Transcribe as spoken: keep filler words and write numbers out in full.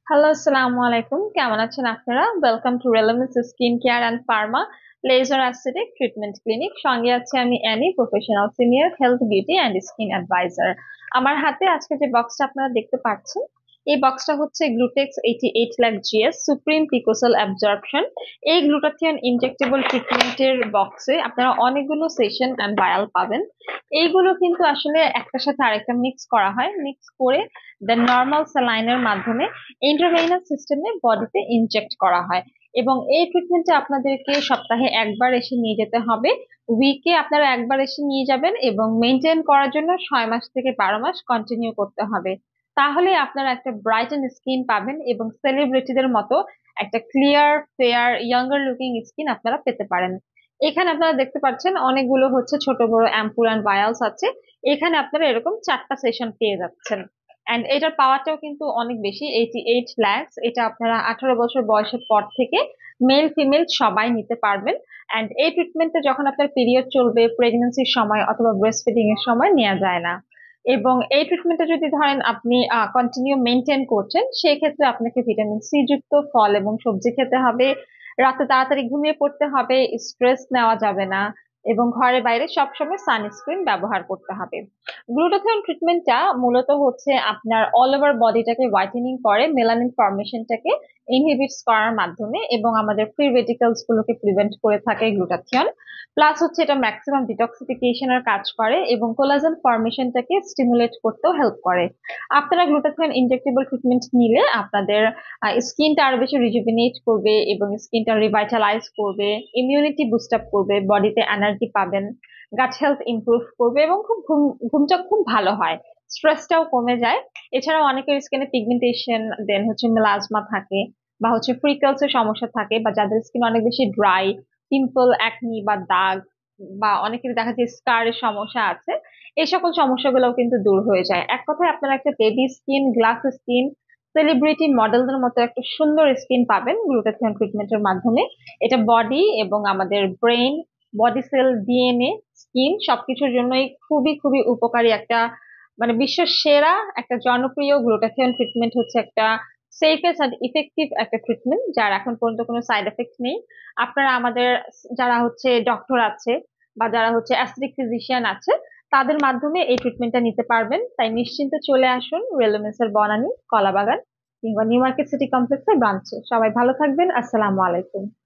Hello, আসসালামু আলাইকুম। কেমন আছেন আপনারা? Welcome to Relumins skin care and pharma laser aesthetic treatment clinic. সঙ্গে আছে আমি Annie, professional senior health beauty and skin advisor. আমার হাতে আজকে যে বক্সটা আপনারা দেখতে পাচ্ছেন, এই বক্সটা হচ্ছে Glutex eighty eight lakh G S supreme picocell absorption. এই গ্লুটাথিয়ন ইনজেক্টেবল ট্রিটমেন্টের বক্সে আপনারা অনেকগুলো সেশন অ্যান্ড ভায়াল পাবেন। এইগুলো কিন্তু আসলে একটার সাথে আরেকটা মিক্স করা হয়, মিক্স করে দেন নর্মাল স্যালাইনের মাধ্যমে ইন্ট্রাভেনাস সিস্টেমে বডিতে ইনজেক্ট করা হয়। এবং এই ট্রিটমেন্টে আপনাদেরকে সপ্তাহে একবার এসে নিয়ে যেতে হবে। উইকে আপনারা একবার এসে নিয়ে যাবেন এবং মেনটেন করার জন্য ছয় মাস থেকে বারো মাস কন্টিনিউ করতে হবে। তাহলে আপনারা একটা ব্রাইটেন স্কিন পাবেন এবং সেলিব্রিটিদের মতো একটা clear fair younger looking skin আপনারা পেতে পারেন। এখানে আপনারা দেখতে পাচ্ছেন অনেকগুলো হচ্ছে ছোট বড় অ্যাম্পুল অ্যান্ড ভায়ালস আছে। এখানে আপনারা এরকম চারটা সেশন পেয়ে যাচ্ছেন। এন্ড এটার পাওয়ারটাও কিন্তু অনেক বেশি, এইটি এইট ল্যাক্স। এটা আপনারা আঠারো বছর বয়সের পর থেকে মেল ফিমেল সবাই নিতে পারবেন। এন্ড এই ট্রিটমেন্টটা যখন আপনার পিরিয়ড চলবে, প্রেগনেন্সির সময় অথবা ব্রেস্ট ফিডিং এর সময় নেওয়া যায় না। এবং এই ট্রিটমেন্টটা যদি ধরেন আপনি কন্টিনিউ মেনটেন করছেন, সেই ক্ষেত্রে আপনাকে ভিটামিন সি যুক্ত ফল এবং সবজি খেতে হবে, রাতে তাড়াতাড়ি ঘুমিয়ে পড়তে হবে, স্ট্রেস নেওয়া যাবে না, এবং ঘরে বাইরে সবসময় সানস্ক্রিন ব্যবহার করতে হবে। গ্লুটাথিয়ন ট্রিটমেন্টটা মূলত হচ্ছে আপনার অল ওভার বডিটাকে হোয়াইটেনিং করে, মেলানিন ফর্মেশনটাকে ইনহিবিটস করার মাধ্যমে, এবং আমাদের ফ্রি রেডিক্যালস গুলোকে প্রিভেন্ট করে থাকে গ্লুটাথিয়ন। প্লাস হচ্ছে এটা ম্যাক্সিমাম ডিটক্সিফিকেশনের কাজ করে এবং কোলাজেন ফর্মেশনটাকে স্টিমুলেট করতেও হেল্প করে। আপনারা গ্লুটাথিয়ন ইনজেক্টেবল ট্রিটমেন্ট নিলে আপনাদের স্কিনটা আরো বেশি রিজুভিনেট করবে এবং স্কিনটা রিভাইটালাইজ করবে, ইমিউনিটি বুস্ট আপ করবে, বডিতে এনার্জি পাবেন, গাট হেলথ ইমপ্রুভ করবে এবং খুব ঘুম ঘুমটা খুব ভালো হয়, স্ট্রেসটাও কমে যায়। এছাড়াও অনেকের স্কিনে পিগমেন্টেশন, দেন হচ্ছে মেলাজমা থাকে, বা হচ্ছে ফ্রিকলস এর সমস্যা থাকে, বা যাদের স্কিন অনেক বেশি ড্রাই, পিম্পল, অ্যাকনি বা দাগ, বা অনেকের দেখা যায় স্কারের সমস্যা আছে, এই সকল সমস্যাগুলোও কিন্তু দূর হয়ে যায়। এক কথায় আপনারা একটা baby skin, glass skin, celebrity মডেলদের মতো একটা সুন্দর স্কিন পাবেন গ্লুটাথিয়ন ট্রিটমেন্টের মাধ্যমে। এটা বডি এবং আমাদের brain, body cell, DNA, skin সবকিছুর জন্যই খুবই খুবই উপকারী একটা, মানে বিশ্ব সেরা একটা জনপ্রিয় গ্লুটাথিয়ন ট্রিটমেন্ট হচ্ছে একটা সেফেস্ট অ্যান্ড ইফেক্টিভ একটা ট্রিটমেন্ট, যার এখন পর্যন্ত কোনো সাইড এফেক্ট নেই। আপনারা আমাদের যারা হচ্ছে ডক্টর আছে বা যারা হচ্ছে অ্যাস্থেটিক ফিজিশিয়ান আছে, তাদের মাধ্যমে এই ট্রিটমেন্টটা নিতে পারবেন। তাই নিশ্চিন্তে চলে আসুন রেলুমেন্সের বনানী, কলাবাগান কিংবা নিউ মার্কেট সিটি কমপ্লেক্সের ব্রাঞ্চে। সবাই ভালো থাকবেন। আসসালামু আলাইকুম।